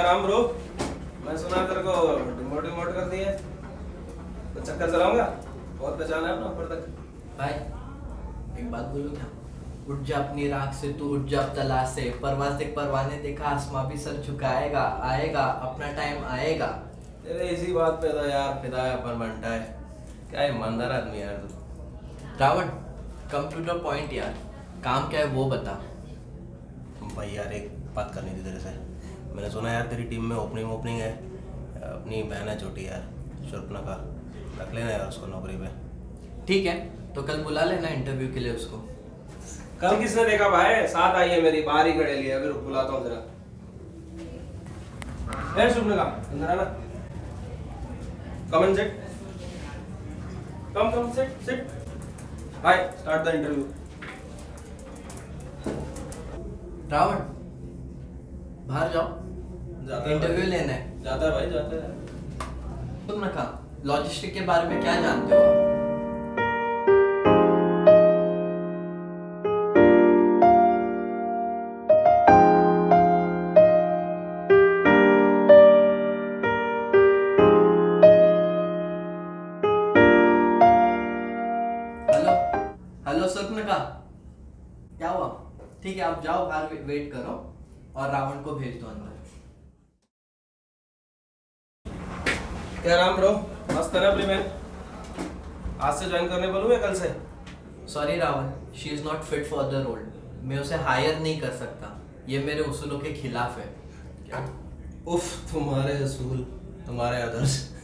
Ram bro, मैं सुना तेरे को डिमोट कर दिया तो चक्कर चलाऊंगा। बहुत पहचाना है अपना ऊपर तक। भाई एक बात बोलूं क्या? उठ जा अपनी राख से, तू उठ जा तलाश से। परवाज़ देख परवाने देखा, आसमां भी सर झुकाएगा, आएगा अपना टाइम आएगा। तेरे इसी बात पे तो यार फिदा है अपन बनता है। क्या ईमानदार आदमी यार तू। Ravan come to the point यार, काम क्या है वो बता। भाई यार एक बात करनी थी तेरे से। मैंने सुना यार तेरी टीम में ओपनिंग है। अपनी बहन है छोटी यार, शूर्पनखा, रख लेना यार उसको नौकरी पे। ठीक है तो कल बुला लेना इंटरव्यू के लिए उसको। कल किसने देखा भाई? साथ आई है मेरी, बाहर ही खड़े लिए। अभी रुक बुलाता हूँ जरा। शूर्पनखा अंदर आना। Come and sit. Come sit. Hi, start the interview. Ravan बाहर जाओ, इंटरव्यू लेना है। जाता है भाई, जाता है। शूर्पनखा, लॉजिस्टिक के बारे में क्या जानते हो आप? हेलो शूर्पनखा, क्या हुआ? ठीक है आप जाओ, बाहर वेट करो और रावण को भेज दो अंदर। क्या राम ब्रो, मस्त है ना अपनी मैन? आज से ज्वाइन करने बोलूं या कल से? Sorry Ravan, she is not fit for the role. मैं उसे हायर नहीं कर सकता, ये मेरे उसूलों के खिलाफ है। क्या? उफ, तुम्हारे असूल, तुम्हारे आदर्श।